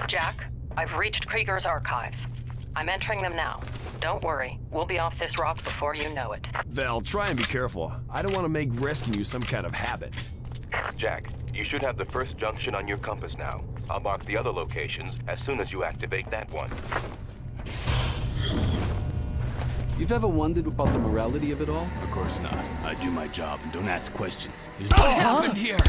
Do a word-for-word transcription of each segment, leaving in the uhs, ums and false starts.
Jack, I've reached Krieger's archives. I'm entering them now. Don't worry, we'll be off this rock before you know it. Val, try and be careful. I don't want to make rescuing you some kind of habit. Jack, you should have the first junction on your compass now. I'll mark the other locations as soon as you activate that one. You've ever wondered about the morality of it all? Of course not. I do my job and don't ask questions. Just What happened here?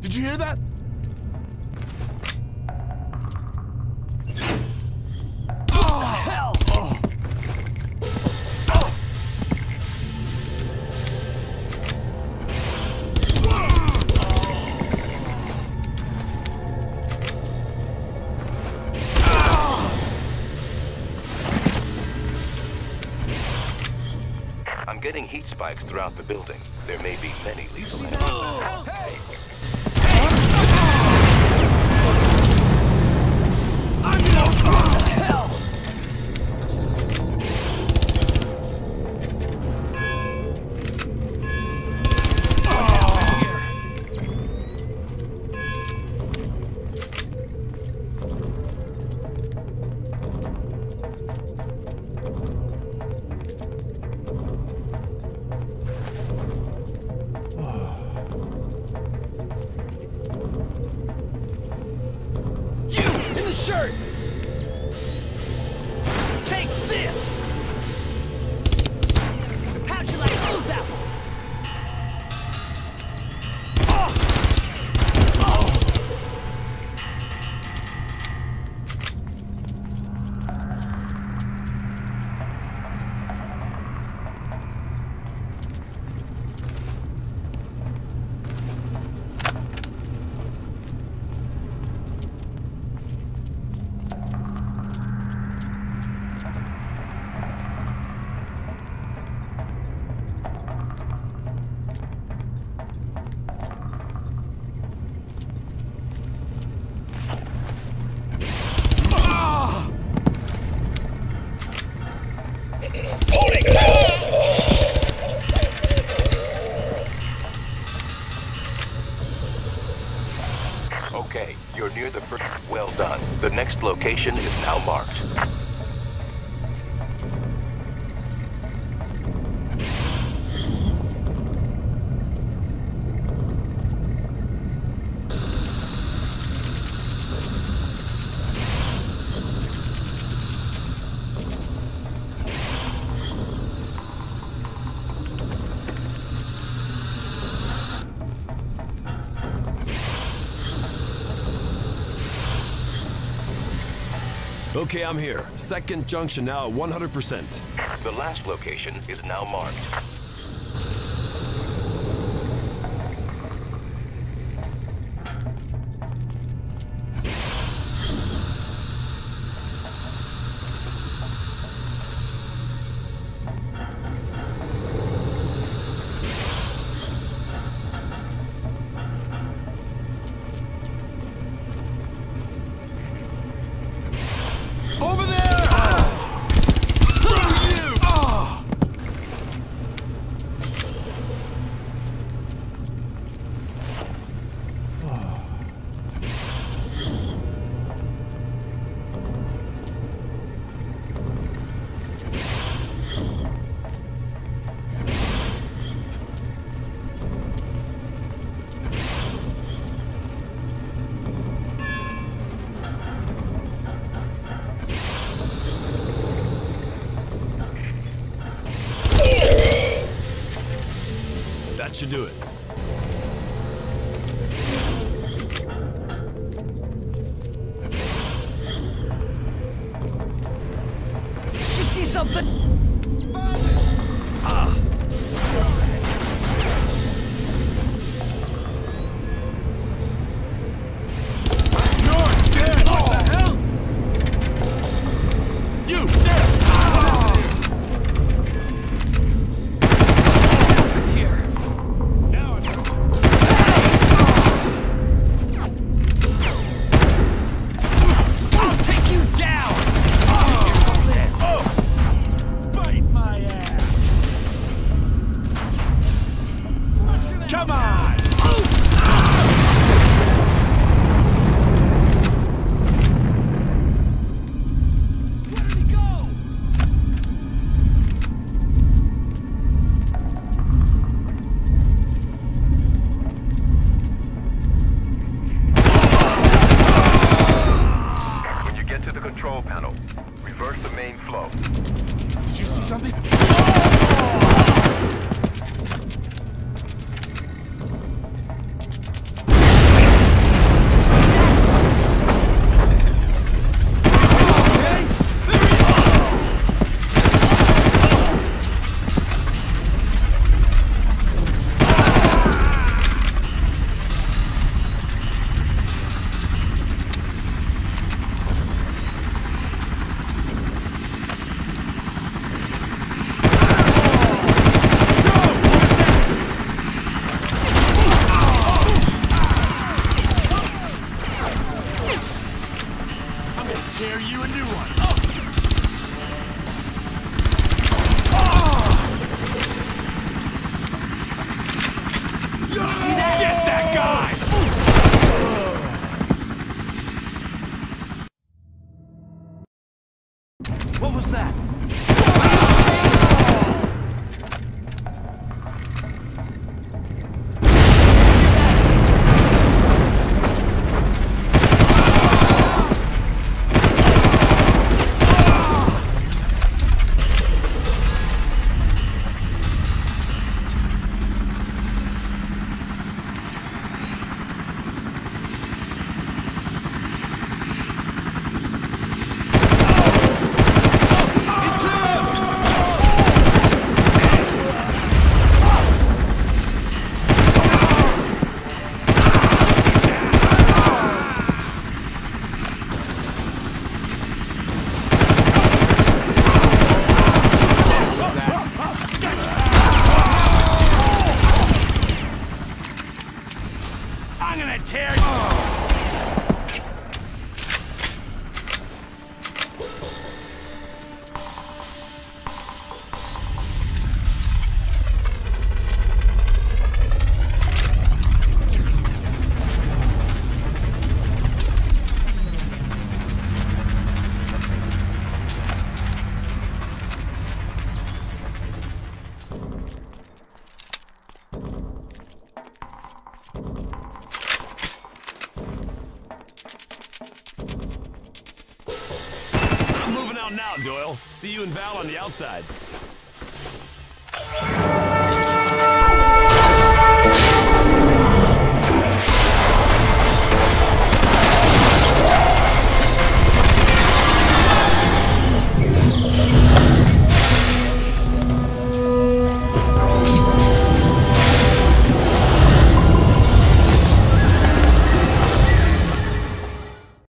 Did you hear that? Oh, hell! Oh. I'm getting heat spikes throughout the building. There may be many lethal enemies. Oh. Hey! I'm no hell! Shirt! Take this! How'd you like those apples? Oh. Oh. Okay, you're near the first. Well done. The next location is now marked. Okay, I'm here. Second junction now at one hundred percent. The last location is now marked. Over there! Oh. Screw you! Oh. That should do it. Did you see something? Ah! You're dead! What the hell? You dead! Come on! Where did he go? When you get to the control panel, reverse the main flow. Did you see something? was that? I'm gonna tear you! I'm moving out now, Doyle. See you and Val on the outside.